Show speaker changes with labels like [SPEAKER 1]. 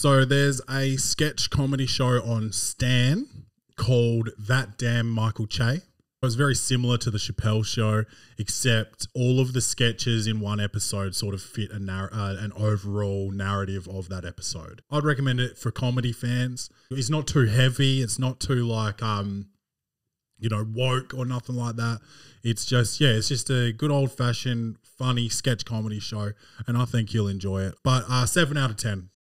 [SPEAKER 1] So there's a sketch comedy show on Stan called That Damn Michael Che. It was very similar to the Chappelle Show, except all of the sketches in one episode sort of fit an overall narrative of that episode. I'd recommend it for comedy fans. It's not too heavy. It's not too like, woke or nothing like that. It's just a good old fashioned funny sketch comedy show, and I think you'll enjoy it. But 7 out of 10.